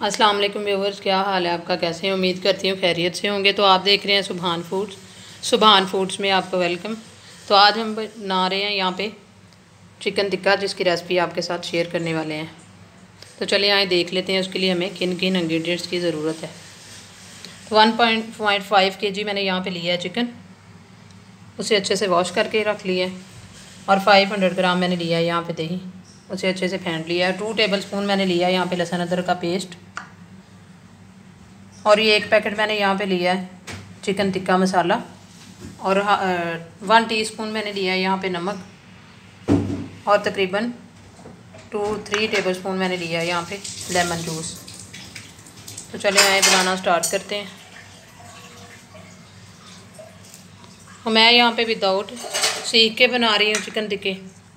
अस्सलाम वालेकुम व्यूअर्स, क्या हाल है आपका? कैसे हैं? उम्मीद करती हूँ खैरियत से होंगे। तो आप देख रहे हैं सुभान फूड्स में आपका वेलकम। तो आज हम बना रहे हैं यहाँ पे चिकन टिक्का, जिसकी रेसिपी आपके साथ शेयर करने वाले हैं। तो चलिए आए देख लेते हैं उसके लिए हमें किन किन इंग्रेडिएंट्स की ज़रूरत है। 1.5 kg मैंने यहाँ पे लिया है चिकन। उसे अच्छे से वॉश करके रख लिया है। और 500 ग्राम मैंने लिया है यहाँ पे दही, उसे अच्छे से फेंट लिया है। 2 टेबलस्पून मैंने लिया है यहाँ पे लहसुन अदरक का पेस्ट। और ये 1 पैकेट मैंने यहाँ पे लिया है चिकन टिक्का मसाला। और 1 टीस्पून मैंने लिया है यहाँ पे नमक। और तकरीबन 2-3 टेबलस्पून मैंने लिया है यहाँ पे लेमन जूस। तो चलिए आए बनाना स्टार्ट करते हैं। और मैं यहाँ पे विदाउट सीख के बना रही हूँ चिकन टिक्के।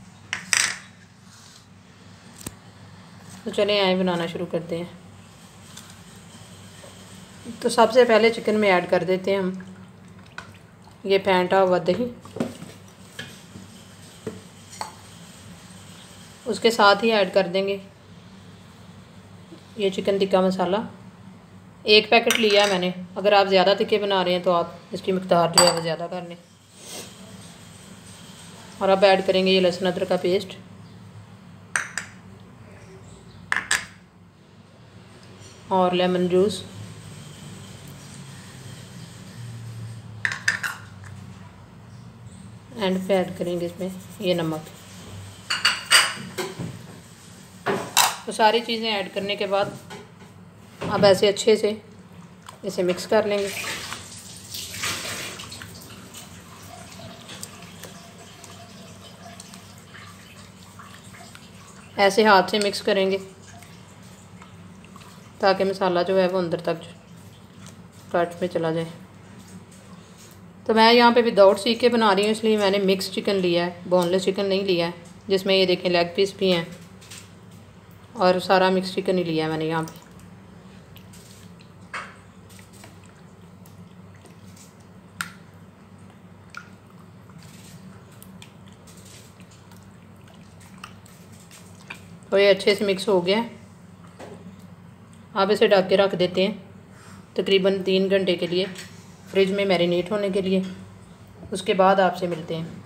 तो चलिए आए बनाना शुरू करते हैं। तो सबसे पहले चिकन में ऐड कर देते हैं हम ये फेंटा हुआ दही। उसके साथ ही ऐड कर देंगे ये चिकन टिक्का मसाला। 1 पैकेट लिया है मैंने। अगर आप ज़्यादा टिक्के बना रहे हैं तो आप इसकी मिक़दार जो है वो ज़्यादा कर लें। और अब ऐड करेंगे ये लहसुन अदरक का पेस्ट। और लेमन जूस। एंड पे ऐड करेंगे इसमें ये नमक। तो सारी चीज़ें ऐड करने के बाद अब ऐसे अच्छे से इसे मिक्स कर लेंगे। ऐसे हाथ से मिक्स करेंगे ताकि मसाला जो है वो अंदर तक कट में चला जाए। तो मैं यहाँ पे विदाउट सीख के बना रही हूँ, इसलिए मैंने मिक्स चिकन लिया है, बोनलेस चिकन नहीं लिया है। जिसमें ये देखें लेग पीस भी हैं और सारा मिक्स चिकन ही लिया है मैंने यहाँ पे। तो ये अच्छे से मिक्स हो गया है। आप इसे ढक के रख देते हैं तकरीबन 3 घंटे के लिए फ्रिज में मैरिनेट होने के लिए। उसके बाद आपसे मिलते हैं।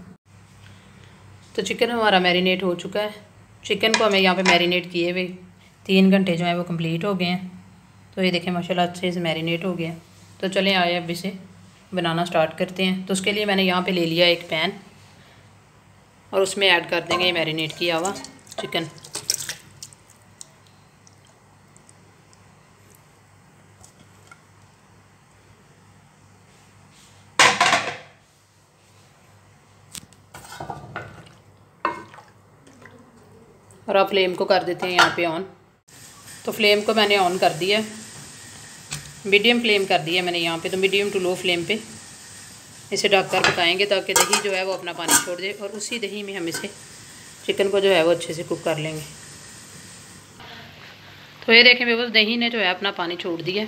तो चिकन हमारा मैरिनेट हो चुका है। चिकन को हमें यहाँ पे मैरिनेट किए हुए 3 घंटे जो है वो कंप्लीट हो गए हैं। तो ये देखें माशाल्लाह अच्छे से मैरिनेट हो गया। तो चलें आए अब इसे बनाना स्टार्ट करते हैं। तो उसके लिए मैंने यहाँ पे ले लिया एक पैन और उसमें ऐड कर देंगे ये मैरिनेट किया हुआ चिकन। और अब फ्लेम को कर देते हैं यहाँ पे ऑन। तो फ्लेम को मैंने ऑन कर दिया है, मीडियम फ्लेम कर दिया मैंने यहाँ पे। तो मीडियम टू लो फ्लेम पे इसे ढककर पकाएंगे ताकि दही जो है वो अपना पानी छोड़ दे। और उसी दही में हम इसे चिकन को जो है वो अच्छे से कुक कर लेंगे। तो ये देखें बस दही ने जो है अपना पानी छोड़ दिया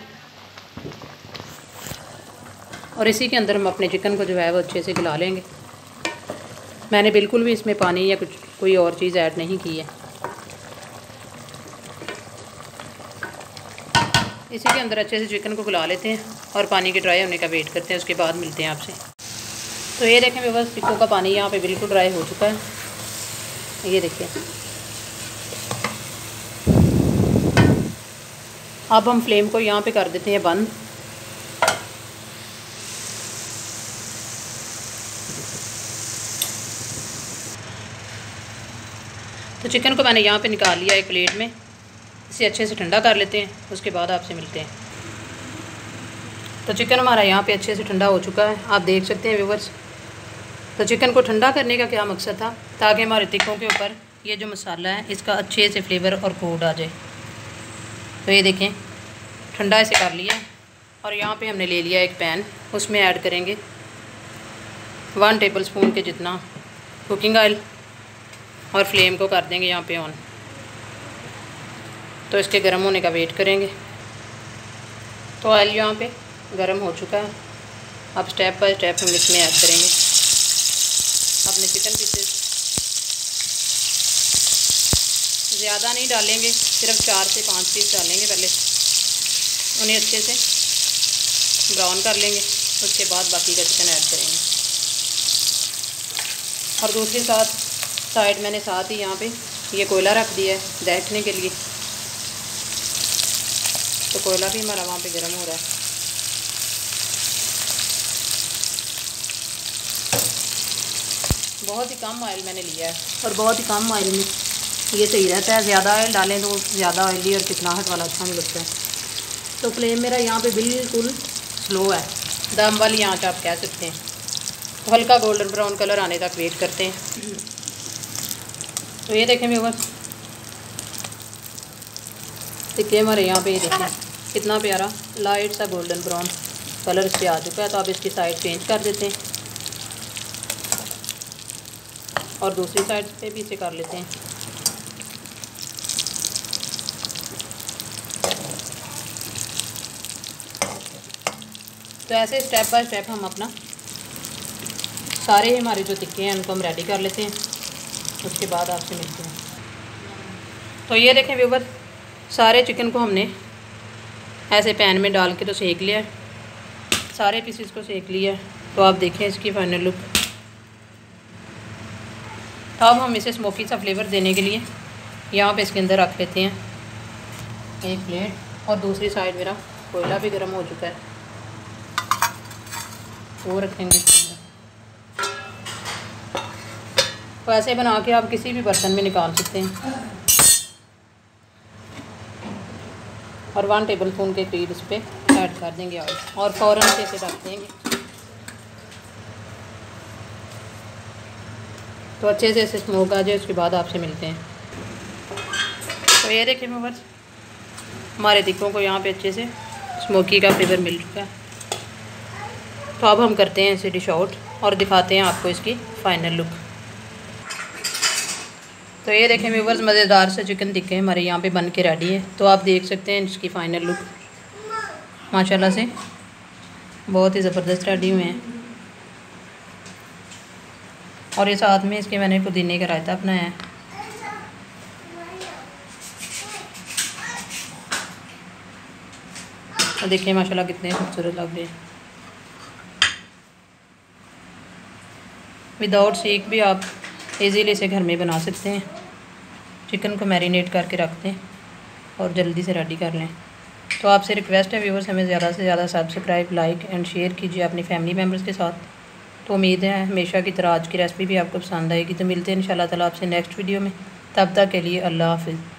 और इसी के अंदर हम अपने चिकन को जो है वो अच्छे से गला लेंगे। मैंने बिल्कुल भी इसमें पानी या कुछ कोई और चीज़ ऐड नहीं की है। इसी के अंदर अच्छे से चिकन को गला लेते हैं और पानी के ड्राई होने का वेट करते हैं। उसके बाद मिलते हैं आपसे। तो ये देखें बस चिकन का पानी यहाँ पे बिल्कुल ड्राई हो चुका है। ये देखिए अब हम फ्लेम को यहाँ पे कर देते हैं बंद। तो चिकन को मैंने यहाँ पे निकाल लिया एक प्लेट में। इसे अच्छे से ठंडा कर लेते हैं। उसके बाद आपसे मिलते हैं। तो चिकन हमारा यहाँ पे अच्छे से ठंडा हो चुका है, आप देख सकते हैं व्यूअर्स। तो चिकन को ठंडा करने का क्या मकसद था, ताकि हमारे टिक्कों के ऊपर ये जो मसाला है इसका अच्छे से फ्लेवर और कोड आ जाए। तो ये देखें ठंडा इसे कर लिया। और यहाँ पे हमने ले लिया एक पैन, उसमें ऐड करेंगे 1 टेबलस्पून के जितना कुकिंग ऑयल। और फ्लेम को कर देंगे यहाँ पे ऑन। तो इसके गर्म होने का वेट करेंगे। तो ऑयल यहाँ पे गर्म हो चुका है। अब स्टेप बाय स्टेप हम इसमें ऐड करेंगे अपने चिकन पीसेस। ज़्यादा नहीं डालेंगे, सिर्फ 4 से 5 पीस डालेंगे। पहले उन्हें अच्छे से ब्राउन कर लेंगे, उसके बाद बाकी का चिकन ऐड करेंगे। और दूसरी साइड मैंने साथ ही यहाँ पे ये कोयला रख दिया है देखने के लिए, तो कोयला भी हमारा वहाँ पे गर्म हो रहा है। बहुत ही कम ऑयल मैंने लिया है और बहुत ही कम ऑयल में ये सही रहता है। ज़्यादा ऑयल डालें तो ज़्यादा ऑयली और चिकनाहट वाला अच्छा नहीं लगता है। तो फ्लेम मेरा यहाँ पे बिल्कुल स्लो है, दम वाली आंच आप कह सकते हैं। तो हल्का गोल्डन ब्राउन कलर आने तक वेट करते हैं। तो ये देखें व्यूअर्स, टिक्के हमारे यहाँ पे ये देखें कितना प्यारा लाइट सा गोल्डन ब्राउन कलर इस पर आ चुका है। तो आप इसकी साइड चेंज कर देते हैं और दूसरी साइड पे भी इसे कर लेते हैं। तो ऐसे स्टेप बाय स्टेप हम अपना सारे हमारे जो टिक्के हैं उनको हम रेडी कर लेते हैं, उसके बाद आपसे मिलते हैं। तो ये देखें व्यूअर, सारे चिकन को हमने ऐसे पैन में डाल के तो सेक लिया है, सारे पीसेस को सेक लिया है। तो आप देखें इसकी फाइनल लुक। तो अब हम इसे स्मोकी सा फ्लेवर देने के लिए यहाँ पे इसके अंदर रख लेते हैं एक प्लेट। और दूसरी साइड मेरा कोयला भी गर्म हो चुका है, वो रखेंगे इसके अंदर। तो ऐसे बना के आप किसी भी बर्तन में निकाल सकते हैं और 1 टेबलस्पून के करीब इस पर ऐड कर देंगे ऑयल और फ़ौरन से इसे ढक देंगे। तो अच्छे से इसे स्मोक आ जाए, उसके बाद आपसे मिलते हैं। तो ये देखें व्यूअर्स, हमारे टिक्कों को यहाँ पे अच्छे से स्मोकी का फ्लेवर मिल चुका है। तो अब हम करते हैं इसे डिश आउट और दिखाते हैं आपको इसकी फ़ाइनल लुक। तो ये देखें व्यूअर्स, मज़ेदार से चिकन टिक्के हमारे यहाँ पे बन के रेडी है। तो आप देख सकते हैं इसकी फ़ाइनल लुक, माशाल्लाह से बहुत ही ज़बरदस्त रेडी हुए हैं। और ये साथ में इसके मैंने पुदीने का रायता बनाया है। और देखिए माशाल्लाह कितने खूबसूरत लग रहे हैं। विदाउट सीख भी आप इजीली इसे घर में बना सकते हैं। चिकन को मैरिनेट करके रख दें और जल्दी से रेडी कर लें। तो आपसे रिक्वेस्ट है व्यूअर्स, हमें ज़्यादा से ज़्यादा सब्सक्राइब, लाइक एंड शेयर कीजिए अपनी फैमिली मेम्बर्स के साथ। तो उम्मीद है हमेशा की तरह आज की रेसिपी भी आपको पसंद आएगी। तो मिलते हैं इंशाल्लाह ताला आपसे नेक्स्ट वीडियो में। तब तक के लिए अल्लाह हाफ़िज़।